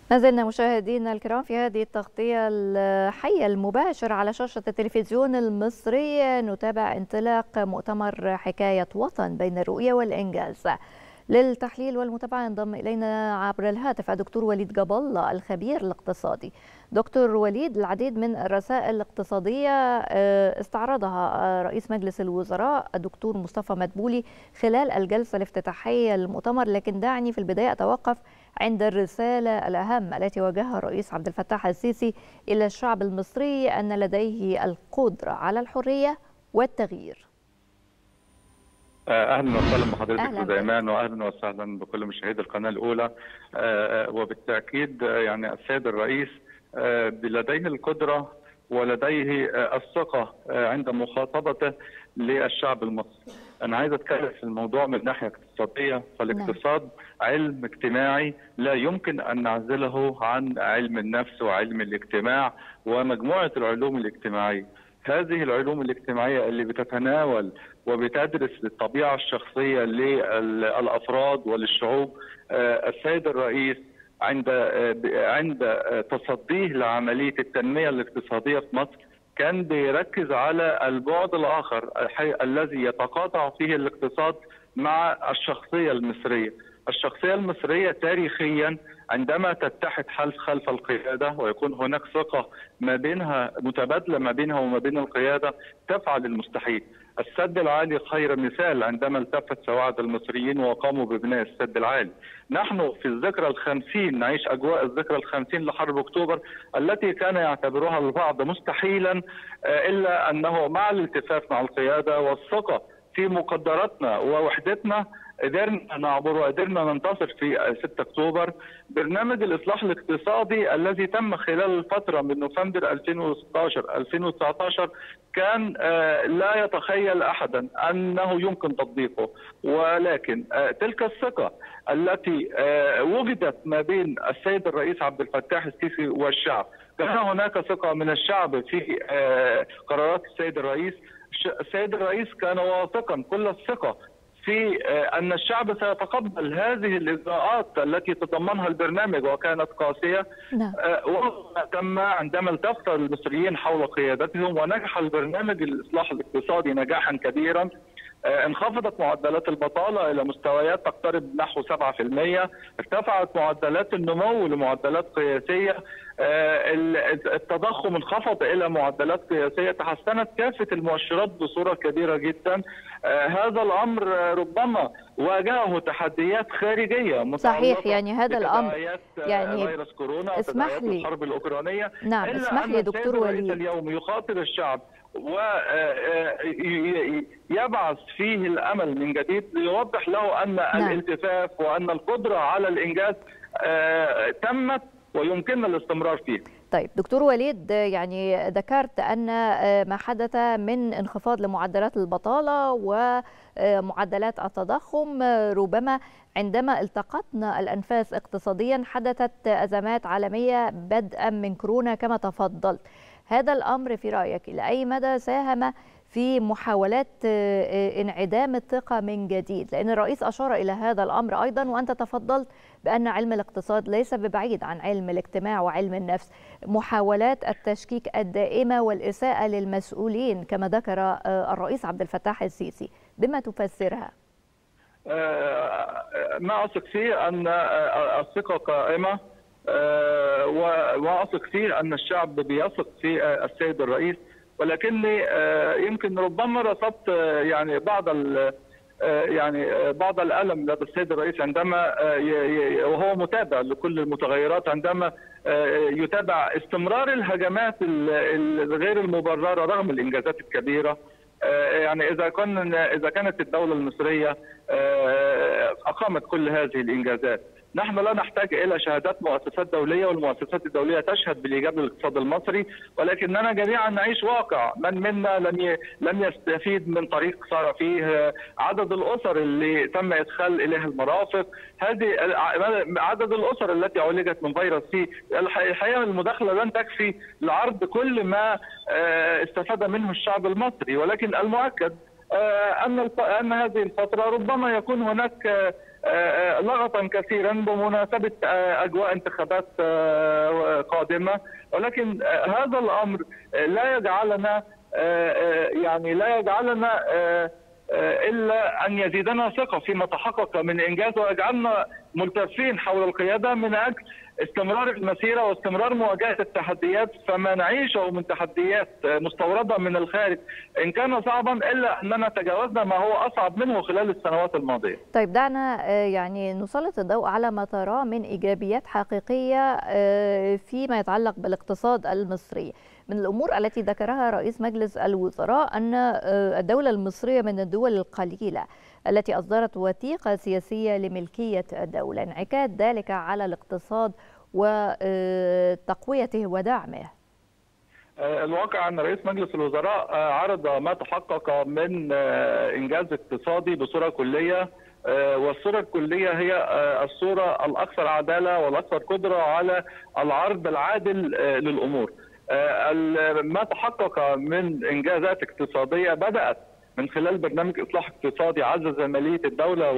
ما زلنا مشاهدينا الكرام في هذه التغطية الحية المباشر على شاشة التلفزيون المصري، نتابع انطلاق مؤتمر حكاية وطن بين الرؤية والإنجاز. للتحليل والمتابعة ينضم إلينا عبر الهاتف الدكتور وليد جاب الله الخبير الاقتصادي. دكتور وليد، العديد من الرسائل الاقتصادية استعرضها رئيس مجلس الوزراء الدكتور مصطفى مدبولي خلال الجلسة الافتتاحية للمؤتمر، لكن دعني في البداية أتوقف عند الرسالة الأهم التي وجهها الرئيس عبد الفتاح السيسي إلى الشعب المصري أن لديه القدرة على الحرية والتغيير. اهلا وسهلا بحضرتك وزيمان، واهلا وسهلا بكل مشاهدي القناه الاولى. وبالتاكيد يعني السيد الرئيس لديه القدره ولديه الثقه عند مخاطبته للشعب المصري. انا عايز اتكلم في الموضوع من ناحيه اقتصاديه، فالاقتصاد علم اجتماعي لا يمكن ان نعزله عن علم النفس وعلم الاجتماع ومجموعه العلوم الاجتماعيه. هذه العلوم الاجتماعيه اللي بتتناول وبتدرس الطبيعه الشخصيه للافراد وللشعوب، السيد الرئيس عند تصديه لعمليه التنميه الاقتصاديه في مصر كان بيركز على البعد الاخر الذي يتقاطع فيه الاقتصاد مع الشخصيه المصريه. الشخصيه المصريه تاريخيا عندما تتحد خلف القياده ويكون هناك ثقه ما بينها متبادله ما بينها وما بين القياده تفعل المستحيل. السد العالي خير مثال عندما التفت سواعد المصريين وقاموا ببناء السد العالي. نحن في الذكرى ال50 نعيش اجواء الذكرى ال50 لحرب اكتوبر التي كان يعتبرها البعض مستحيلا، الا انه مع الالتفاف مع القياده والثقه في مقدراتنا ووحدتنا قدرنا نعبر وقدرنا ننتصر في 6 اكتوبر. برنامج الاصلاح الاقتصادي الذي تم خلال الفتره من نوفمبر 2016-2019 كان لا يتخيل احدا انه يمكن تطبيقه، ولكن تلك الثقه التي وجدت ما بين السيد الرئيس عبد الفتاح السيسي والشعب، كان هناك ثقه من الشعب في قرارات السيد الرئيس. السيد الرئيس كان واثقا كل الثقه في أن الشعب سيتقبل هذه الإجراءات التي تضمنها البرنامج، وكانت قاسية. وتم عندما التف المصريين حول قيادتهم ونجح البرنامج الإصلاح الاقتصادي نجاحا كبيرا. انخفضت معدلات البطالة إلى مستويات تقترب نحو 7%، ارتفعت معدلات النمو لمعدلات قياسية، التضخم انخفض إلى معدلات قياسية، تحسنت كافة المؤشرات بصورة كبيرة جدا. هذا الأمر ربما واجهه تحديات خارجية صحيح، يعني هذا الأمر يعني فيروس كورونا وتداعيات الحرب الأوكرانية. نعم، اسمح لي دكتور وليد، اليوم يخاطب الشعب ويبعث فيه الأمل من جديد ليوضح له أن الالتفاف وأن القدرة على الإنجاز تمت ويمكننا الاستمرار فيه. طيب دكتور وليد، يعني ذكرت أن ما حدث من انخفاض لمعدلات البطالة ومعدلات التضخم ربما عندما التقطنا الأنفاس اقتصاديا حدثت أزمات عالمية بدءا من كورونا كما تفضلت. هذا الأمر في رأيك إلى أي مدى ساهم في محاولات انعدام الثقة من جديد؟ لأن الرئيس أشار إلى هذا الأمر أيضا، وأنت تفضلت بأن علم الاقتصاد ليس ببعيد عن علم الاجتماع وعلم النفس. محاولات التشكيك الدائمة والإساءة للمسؤولين كما ذكر الرئيس عبد الفتاح السيسي، بما تفسرها؟ ما أثق فيه أن الثقة قائمة، وأثق فيه أن الشعب بيثق في السيد الرئيس، ولكني يمكن ربما رصدت يعني بعض الألم لدى السيد الرئيس عندما وهو متابع لكل المتغيرات، عندما يتابع استمرار الهجمات الغير المبررة رغم الإنجازات الكبيرة. يعني إذا كانت الدولة المصرية أقامت كل هذه الإنجازات، نحن لا نحتاج إلى شهادات مؤسسات دولية، والمؤسسات الدولية تشهد بالإيجاب للاقتصاد المصري، ولكننا جميعا نعيش واقع من منا لم يستفيد من طريق صار فيه عدد الأسر اللي تم إدخال إليها المرافق، هذه عدد الأسر التي عولجت من فيروس سي. الحقيقة المداخلة لن تكفي لعرض كل ما استفاد منه الشعب المصري، ولكن المؤكد أن هذه الفترة ربما يكون هناك لغطا كثيرا بمناسبة أجواء انتخابات قادمة، ولكن هذا الأمر لا يجعلنا إلا أن يزيدنا ثقة فيما تحقق من إنجاز، ويجعلنا ملتفين حول القيادة من أجل استمرار المسيرة واستمرار مواجهة التحديات. فما نعيشه من تحديات مستوردة من الخارج إن كان صعبا إلا أننا تجاوزنا ما هو أصعب منه خلال السنوات الماضية. طيب دعنا يعني نسلط الضوء على ما تراه من إيجابيات حقيقية فيما يتعلق بالاقتصاد المصري. من الأمور التي ذكرها رئيس مجلس الوزراء أن الدولة المصرية من الدول القليلة التي أصدرت وثيقة سياسية لملكية الدولة، انعكاس ذلك على الاقتصاد وتقويته ودعمه. الواقع أن رئيس مجلس الوزراء عرض ما تحقق من إنجاز اقتصادي بصورة كلية، والصورة الكلية هي الصورة الأكثر عدالة والأكثر قدرة على العرض العادل للأمور. ما تحقق من إنجازات اقتصادية بدأت من خلال برنامج إصلاح اقتصادي عزز مالية الدولة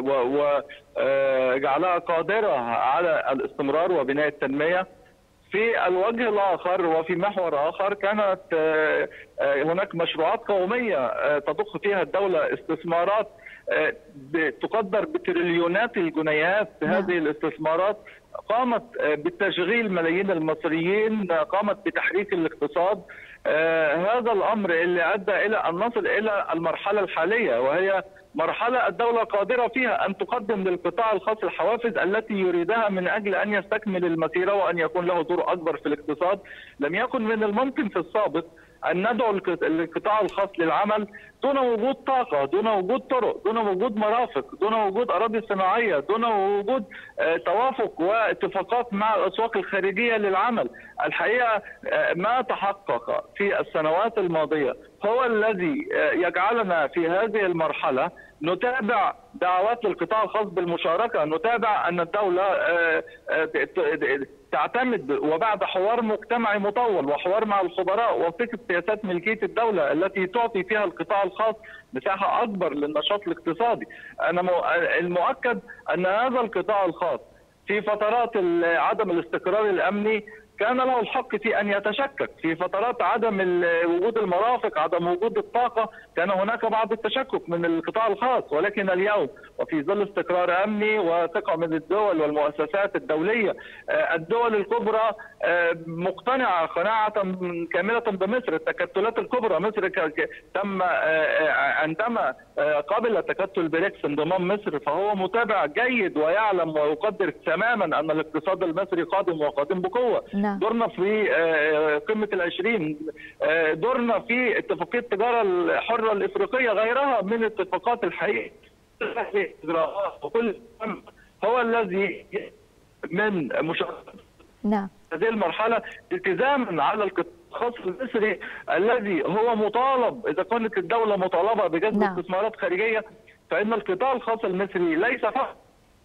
وجعلها قادرة على الاستمرار وبناء التنمية. في الوجه الآخر وفي محور آخر كانت هناك مشروعات قومية تضخ فيها الدولة استثمارات تقدر بتريليونات الجنيهات. هذه الاستثمارات قامت بتشغيل ملايين المصريين، قامت بتحريك الاقتصاد. هذا الأمر اللي أدى إلى أن نصل إلى المرحلة الحالية، وهي مرحلة الدولة قادرة فيها أن تقدم للقطاع الخاص الحوافز التي يريدها من أجل أن يستكمل المسيرة وأن يكون له دور أكبر في الاقتصاد. لم يكن من الممكن في السابق أن ندعو القطاع الخاص للعمل دون وجود طاقة، دون وجود طرق، دون وجود مرافق، دون وجود أراضي صناعية، دون وجود توافق واتفاقات مع الأسواق الخارجية للعمل. الحقيقة ما تحقق في السنوات الماضية هو الذي يجعلنا في هذه المرحلة نتابع دعوات للقطاع الخاص بالمشاركة، نتابع أن الدولة تعتمد وبعد حوار مجتمعي مطول وحوار مع الخبراء وفكرة سياسات ملكية الدولة التي تعطي فيها القطاع الخاص مساحة أكبر للنشاط الاقتصادي. المؤكد أن هذا القطاع الخاص في فترات عدم الاستقرار الأمني كان له الحق في أن يتشكك. في فترات عدم وجود المرافق، عدم وجود الطاقة، كان هناك بعض التشكك من القطاع الخاص. ولكن اليوم وفي ظل استقرار أمني وثقة من الدول والمؤسسات الدولية، الدول الكبرى مقتنعة قناعة كاملة بمصر. التكتلات الكبرى، مصر تم عندما قبل تكتل بريكس انضمام مصر، فهو متابع جيد ويعلم ويقدر تماما أن الاقتصاد المصري قادم وقادم بقوة. دورنا في قمة ال20، دورنا في اتفاقية التجارة الحرة الإفريقية، غيرها من اتفاقات الحقيقة. وكل هو الذي من مشاركة هذه المرحلة التزاما على القطاع الخاص المصري الذي هو مطالب. إذا كانت الدولة مطالبة بجذب استثمارات خارجية، فإن القطاع الخاص المصري ليس فقط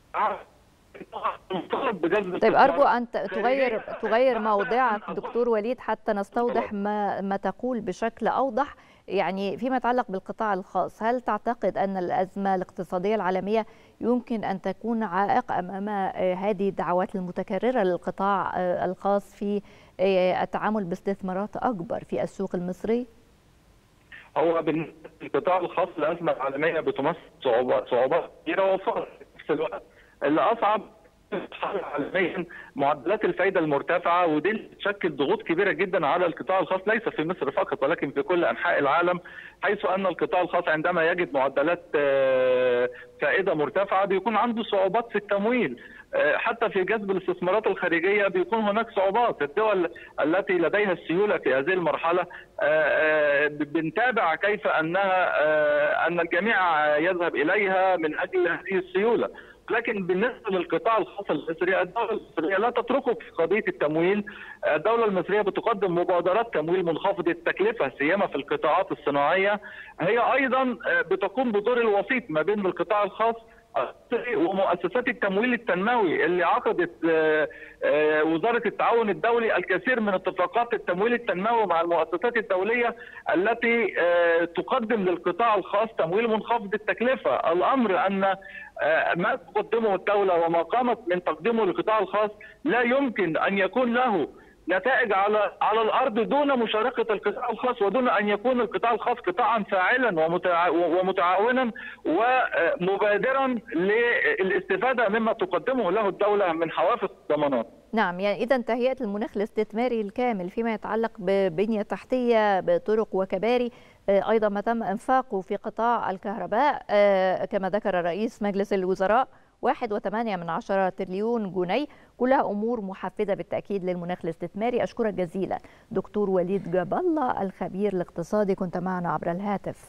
طيب أرجو أن تغير موضعك دكتور وليد حتى نستوضح ما تقول بشكل أوضح. يعني فيما يتعلق بالقطاع الخاص، هل تعتقد أن الأزمة الاقتصادية العالمية يمكن أن تكون عائق أمام هذه الدعوات المتكررة للقطاع الخاص في التعامل باستثمارات أكبر في السوق المصري؟ هو بالنسبة للقطاع الخاص الأزمة العالمية بتمثل صعوبات كثيرة وفرص في نفس الوقت. اللي أصعب عالميا معدلات الفائدة المرتفعة، ودي تشكل ضغوط كبيرة جدا على القطاع الخاص ليس في مصر فقط ولكن في كل أنحاء العالم، حيث أن القطاع الخاص عندما يجد معدلات فائدة مرتفعة بيكون عنده صعوبات في التمويل. حتى في جذب الاستثمارات الخارجية بيكون هناك صعوبات. الدول التي لديها السيولة في هذه المرحلة بنتابع كيف أن الجميع يذهب إليها من أجل هذه السيولة. لكن بالنسبة للقطاع الخاص المصري، الدولة المصرية لا تتركه في قضية التمويل. الدولة المصرية بتقدم مبادرات تمويل منخفضة التكلفة سيما في القطاعات الصناعية. هي أيضا بتقوم بدور الوسيط ما بين القطاع الخاص ومؤسسات التمويل التنموي اللي عقدت وزارة التعاون الدولي الكثير من اتفاقات التمويل التنموي مع المؤسسات الدولية التي تقدم للقطاع الخاص تمويل منخفض التكلفة. الأمر أن ما تقدمه الدولة وما قامت من تقديمه للقطاع الخاص لا يمكن أن يكون له نتائج على الارض دون مشاركه القطاع الخاص، ودون ان يكون القطاع الخاص قطاعا فاعلا ومتعاونا ومبادرا للاستفاده مما تقدمه له الدوله من حوافز الضمانات. نعم، يعني إذا تهيئة المناخ الاستثماري الكامل فيما يتعلق ببنية تحتية بطرق وكباري، أيضا ما تم إنفاقه في قطاع الكهرباء كما ذكر رئيس مجلس الوزراء 1.8 تريليون جنيه، كلها أمور محفزة بالتأكيد للمناخ الاستثماري. أشكرك جزيلا دكتور وليد جاب الله الخبير الاقتصادي، كنت معنا عبر الهاتف.